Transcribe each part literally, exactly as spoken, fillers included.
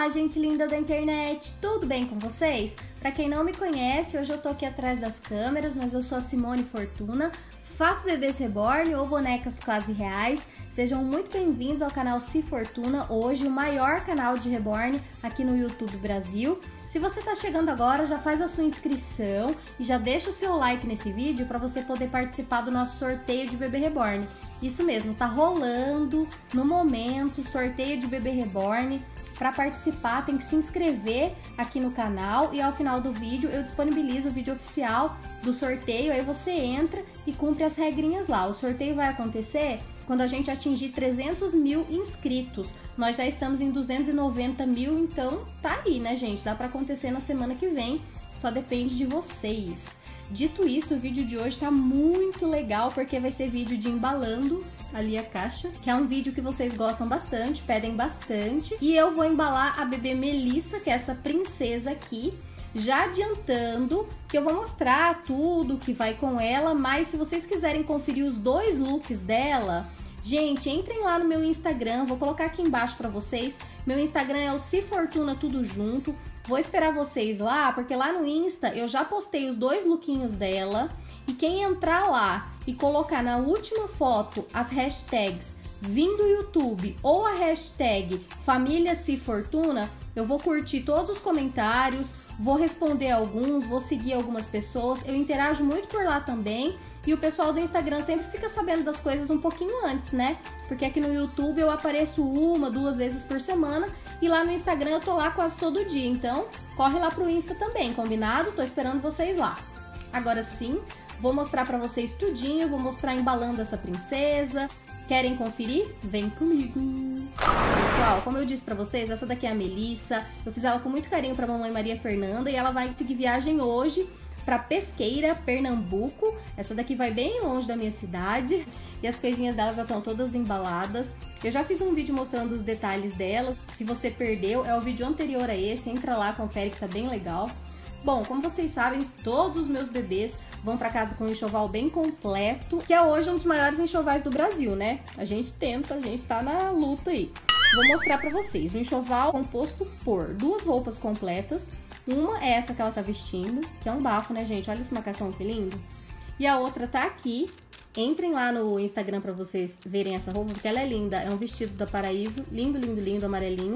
Olá, gente linda da internet, tudo bem com vocês? Pra quem não me conhece, hoje eu tô aqui atrás das câmeras, mas eu sou a Simone Fortuna, faço bebês reborn ou bonecas quase reais. Sejam muito bem-vindos ao canal Si Fortuna, hoje o maior canal de reborn aqui no YouTube Brasil. Se você tá chegando agora, já faz a sua inscrição e já deixa o seu like nesse vídeo para você poder participar do nosso sorteio de bebê reborn. Isso mesmo, tá rolando no momento sorteio de bebê reborn. Para participar, tem que se inscrever aqui no canal e ao final do vídeo eu disponibilizo o vídeo oficial do sorteio, aí você entra e cumpre as regrinhas lá. O sorteio vai acontecer quando a gente atingir trezentos mil inscritos. Nós já estamos em duzentos e noventa mil, então tá aí, né, gente? Dá para acontecer na semana que vem, só depende de vocês. Dito isso, o vídeo de hoje tá muito legal porque vai ser vídeo de embalando ali a caixa, que é um vídeo que vocês gostam bastante, pedem bastante. E eu vou embalar a bebê Melissa, que é essa princesa aqui, já adiantando que eu vou mostrar tudo que vai com ela, mas se vocês quiserem conferir os dois looks dela, gente, entrem lá no meu Instagram, vou colocar aqui embaixo pra vocês. Meu Instagram é o Si Fortuna tudo junto. Vou esperar vocês lá, porque lá no Insta eu já postei os dois lookinhos dela. E quem entrar lá e colocar na última foto as hashtags Vim do YouTube ou a hashtag Família Si Fortuna, eu vou curtir todos os comentários, vou responder alguns, vou seguir algumas pessoas. Eu interajo muito por lá também. E o pessoal do Instagram sempre fica sabendo das coisas um pouquinho antes, né? Porque aqui no YouTube eu apareço uma, duas vezes por semana. E lá no Instagram eu tô lá quase todo dia. Então, corre lá pro Insta também, combinado? Tô esperando vocês lá. Agora sim, vou mostrar pra vocês tudinho. Vou mostrar embalando essa princesa. Querem conferir? Vem comigo! Pessoal, como eu disse pra vocês, essa daqui é a Melissa. Eu fiz ela com muito carinho pra mamãe Maria Fernanda. E ela vai seguir viagem hoje para Pesqueira, Pernambuco. Essa daqui vai bem longe da minha cidade e as coisinhas dela já estão todas embaladas. Eu já fiz um vídeo mostrando os detalhes delas. Se você perdeu, é o vídeo anterior a esse, entra lá, confere que tá bem legal. Bom, como vocês sabem, todos os meus bebês vão para casa com um enxoval bem completo, que é hoje um dos maiores enxovais do Brasil, né? A gente tenta, a gente tá na luta aí. Vou mostrar para vocês um enxoval composto por duas roupas completas. Uma é essa que ela tá vestindo, que é um bafo, né, gente? Olha esse macacão que lindo. E a outra tá aqui. Entrem lá no Instagram pra vocês verem essa roupa, porque ela é linda. É um vestido da Paraíso, lindo, lindo, lindo, amarelinho.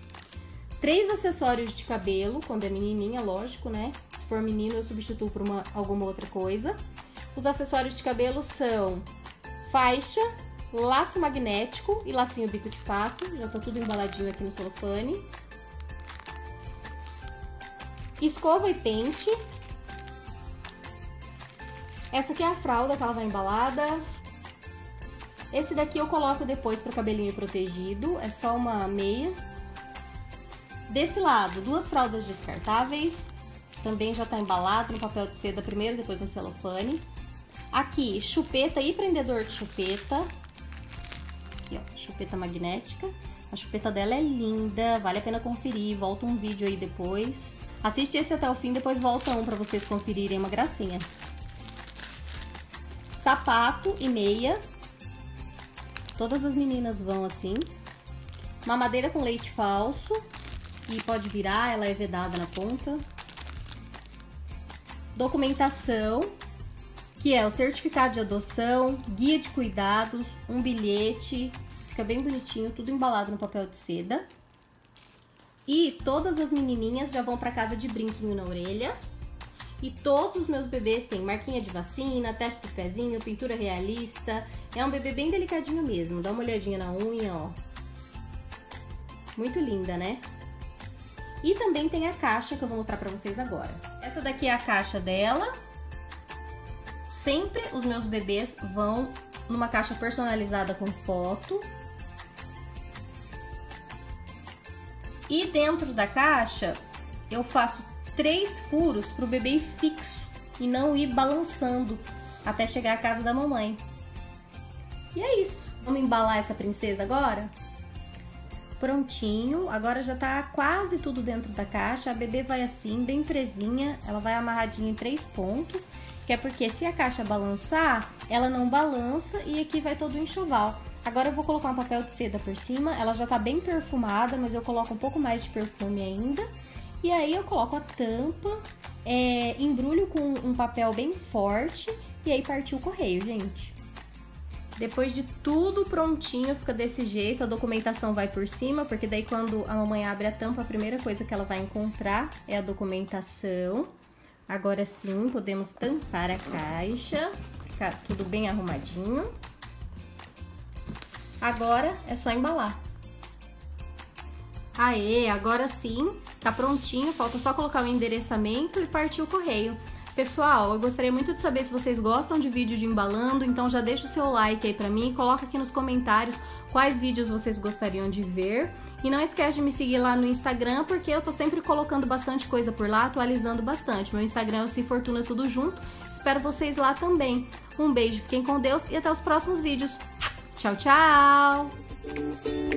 Três acessórios de cabelo, quando é menininha, lógico, né? Se for menino, eu substituo por uma, alguma outra coisa. Os acessórios de cabelo são faixa, laço magnético e lacinho bico de pato. Já tá tudo embaladinho aqui no celofane. Escova e pente. Essa aqui é a fralda que ela vai embalada. Esse daqui eu coloco depois para o cabelinho protegido. É só uma meia. Desse lado, duas fraldas descartáveis. Também já tá embalado no papel de seda primeiro, depois no celofane. Aqui, chupeta e prendedor de chupeta. Aqui, ó, chupeta magnética. A chupeta dela é linda, vale a pena conferir. Volta um vídeo aí depois. Assiste esse até o fim, depois volta um pra vocês conferirem, uma gracinha. Sapato e meia. Todas as meninas vão assim. Mamadeira com leite falso. E pode virar, ela é vedada na ponta. Documentação, que é o certificado de adoção, guia de cuidados, um bilhete. Fica bem bonitinho, tudo embalado no papel de seda. E todas as menininhas já vão para casa de brinquinho na orelha. E todos os meus bebês têm marquinha de vacina, teste do pezinho, pintura realista. É um bebê bem delicadinho mesmo. Dá uma olhadinha na unha, ó. Muito linda, né? E também tem a caixa que eu vou mostrar pra vocês agora. Essa daqui é a caixa dela. Sempre os meus bebês vão numa caixa personalizada com foto. E dentro da caixa, eu faço três furos para o bebê ir fixo e não ir balançando até chegar à casa da mamãe. E é isso. Vamos embalar essa princesa agora? Prontinho. Agora já tá quase tudo dentro da caixa. A bebê vai assim, bem presinha. Ela vai amarradinha em três pontos, que é porque se a caixa balançar, ela não balança e aqui vai todo o enxoval. Agora eu vou colocar um papel de seda por cima, ela já tá bem perfumada, mas eu coloco um pouco mais de perfume ainda. E aí eu coloco a tampa, é, embrulho com um papel bem forte e aí partiu o correio, gente. Depois de tudo prontinho, fica desse jeito, a documentação vai por cima, porque daí quando a mamãe abre a tampa, a primeira coisa que ela vai encontrar é a documentação. Agora sim, podemos tampar a caixa, ficar tudo bem arrumadinho. Agora é só embalar. Aê, agora sim, tá prontinho, falta só colocar o endereçamento e partir o correio. Pessoal, eu gostaria muito de saber se vocês gostam de vídeo de embalando, então já deixa o seu like aí pra mim, coloca aqui nos comentários quais vídeos vocês gostariam de ver. E não esquece de me seguir lá no Instagram, porque eu tô sempre colocando bastante coisa por lá, atualizando bastante. Meu Instagram é o Cifortuna Tudo Junto, espero vocês lá também. Um beijo, fiquem com Deus e até os próximos vídeos. Tchau, tchau!